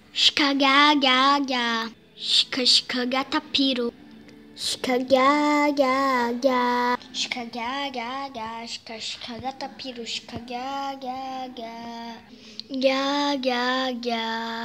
Shkagaga. Shkagatapiro. Shkagaga. Shkagaga. Shkagatapiro. Shkagaga. Gaga.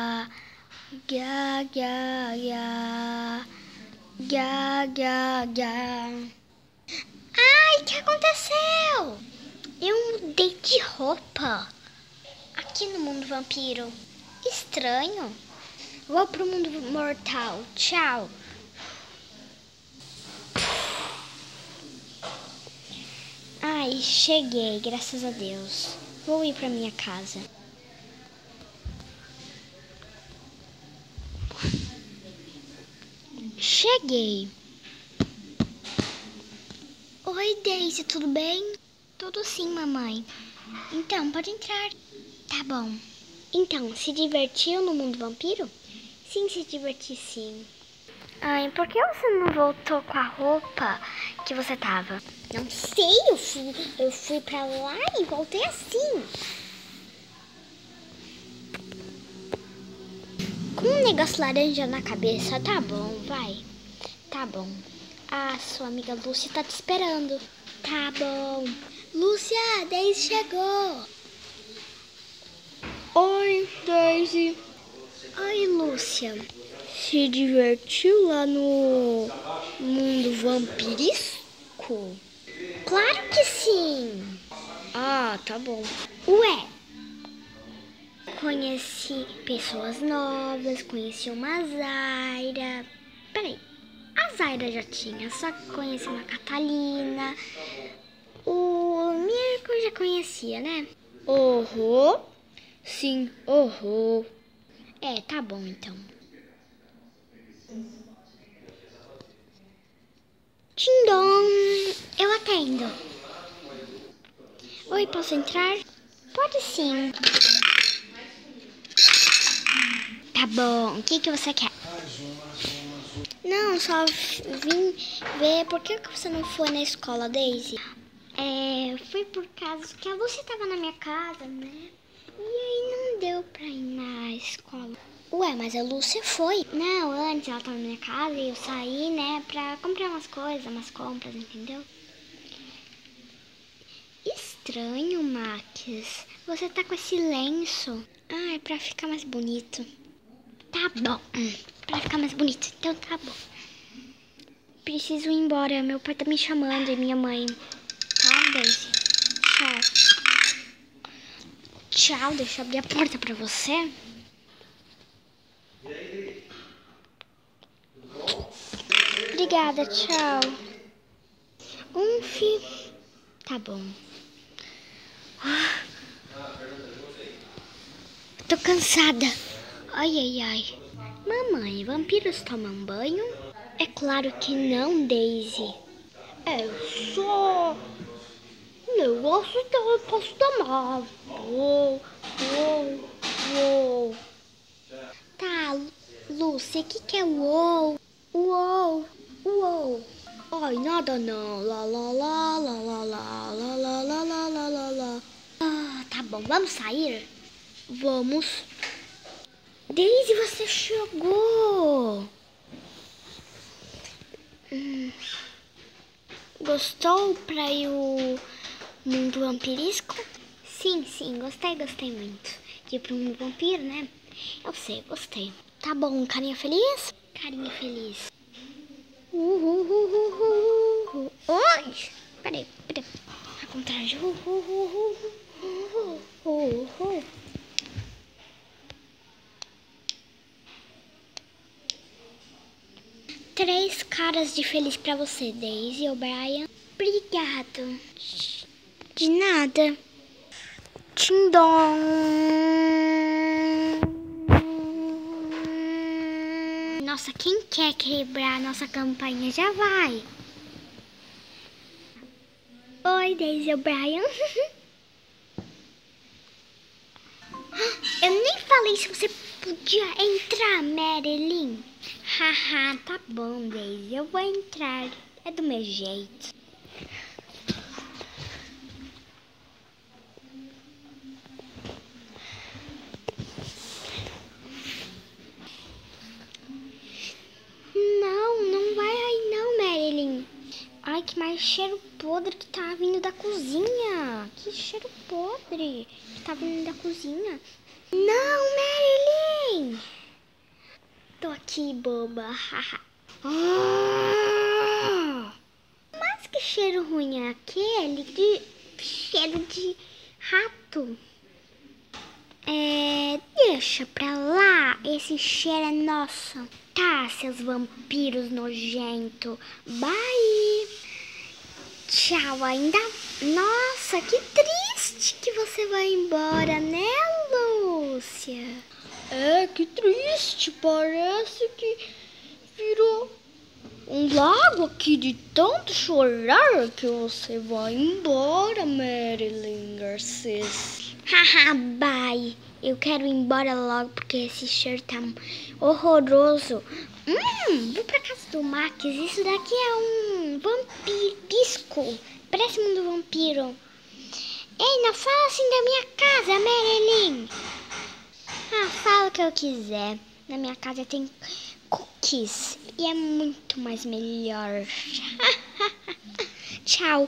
Gaga. Ai, o que aconteceu? Eu mudei de roupa aqui no mundo vampiro. Estranho. Vou pro mundo mortal. Tchau. Ai, cheguei, graças a Deus. Vou ir pra minha casa. Cheguei. Oi, Daisy, tudo bem? Tudo sim, mamãe. Então, pode entrar. Tá bom. Então, se divertiu no mundo vampiro? Sim, se diverti sim. Ai, por que você não voltou com a roupa que você tava? Não sei, eu fui pra lá e voltei assim. Com um negócio laranja na cabeça, tá bom, vai. Tá bom. Ah, sua amiga Lúcia tá te esperando. Tá bom. Lúcia, Daisy chegou. Oi, Daisy. Oi, Lúcia. Se divertiu lá no mundo vampiresco? Claro que sim. Ah, tá bom. Ué, conheci pessoas novas, conheci uma Zaira. Peraí, a Zaira já tinha, só que conheci uma Catalina. O Mirko já conhecia, né? Sim, É, tá bom então. Tindom, eu atendo. Oi, posso entrar? Pode sim. Tá bom, o que você quer? Não, só vim ver por que você não foi na escola, Daisy. Foi por causa que a Lúcia tava na minha casa, né? E aí não deu pra ir na escola. Ué, mas a Lúcia foi. Não, antes ela tava na minha casa e eu saí, né, pra comprar umas coisas, umas compras, entendeu? Estranho, Max. Você tá com esse lenço. Ah, é pra ficar mais bonito. Tá bom. Pra ficar mais bonito. Então tá bom. Preciso ir embora. Meu pai tá me chamando e minha mãe. Tá, Daisy? Tchau. Tchau, deixa eu abrir a porta pra você. Obrigada, tchau. Tá bom. Tô cansada. Ai. Mamãe, vampiros tomam banho? É claro que não, Daisy. É só negócio então eu posso tomar. Uou. Tá, Lúcia, o que é uou? Uou. Ai, nada não. Lá. Ah, tá bom, vamos sair? Vamos. Daisy, você chegou. Gostou pra ir o mundo vampirisco? Sim, gostei muito. De ir pro mundo vampiro, né? Eu sei, gostei. Tá bom, carinha feliz? Carinha feliz. Oi! Peraí. Ao contrário. 3 caras de feliz pra você, Daisy ou Brian. Obrigado. De nada. Tindom. Nossa, quem quer quebrar nossa campainha já vai. Oi, Daisy ou Brian. Eu nem falei se você podia entrar, Marilyn. Haha, tá bom, Daisy. Eu vou entrar. É do meu jeito. podre que tá vindo da cozinha. Que cheiro podre que tá vindo da cozinha. Não, Marilyn! Tô aqui, boba. Mas que cheiro ruim é aquele? De cheiro de rato. Deixa pra lá. Esse cheiro é nosso. Tá, seus vampiros nojentos. Bye. Tchau, ainda. Nossa, que triste que você vai embora, né, Lúcia? Que triste. Parece que virou um lago aqui de tanto chorar que você vai embora, Marilyn Garcês. Haha, bye. Eu quero ir embora logo porque esse cheiro tá horroroso. Vou pra casa do Max. Isso daqui é um vampirisco. Parece um do vampiro. Ei, não fala assim da minha casa, Marilyn. Fala o que eu quiser. Na minha casa tem cookies e é muito mais melhor. Tchau.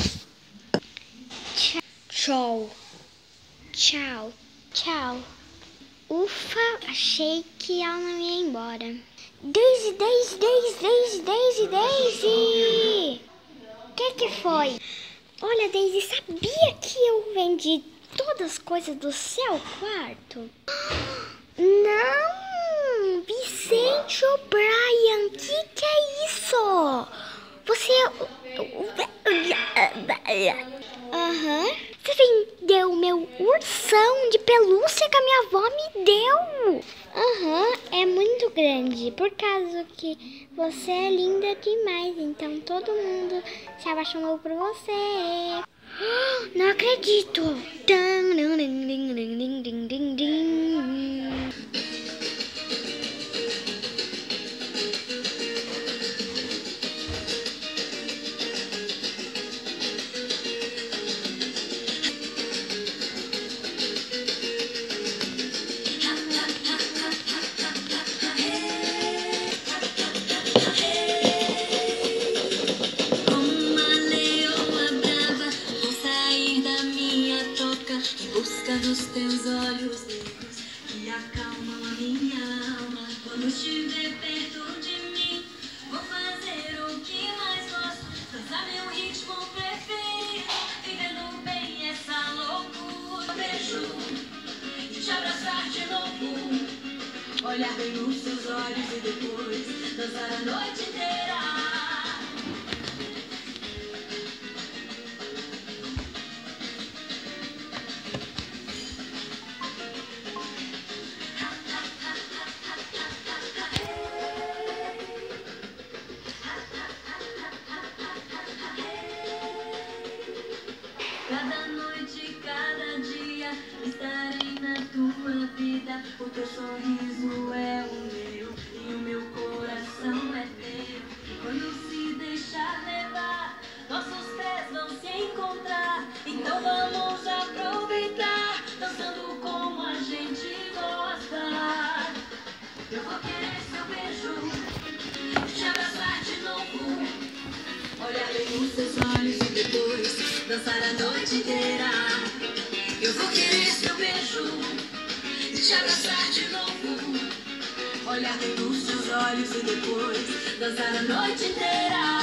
Tchau. Tchau. Tchau. Ufa, achei que ela não ia embora. Daisy, Daisy, Daisy, Daisy, Daisy, Daisy. O que foi? Olha, Daisy, sabia que eu vendi todas as coisas do seu quarto? Não, Vicente O'Brien, que é isso? Você... Você vendeu meu ursão de pelúcia que a minha avó me deu. É muito grande, por causa que você é linda demais, então todo mundo se apaixonou por você. Não acredito. Dos teus olhos negros que acalmam a minha alma. Quando estiver perto de mim, vou fazer o que mais gosto, dançar meu ritmo preferido, vivendo bem essa loucura. Beijo e te abraçar de novo, olhar bem nos seus olhos e depois dançar a noite inteira. Cada noite, cada dia, estarei na tua vida. O teu sorriso é o meu e o meu coração é teu. Quando se deixar levar, nossos pés vão se encontrar. Então vamos aproveitar, dançando como a gente gosta. Eu vou querer seu beijo, te abraçar de novo, olhar bem nos seus olhos e depois dançar a noite inteira. Eu vou querer seu beijo, te abraçar de novo, olhar bem nos seus olhos e depois dançar a noite inteira.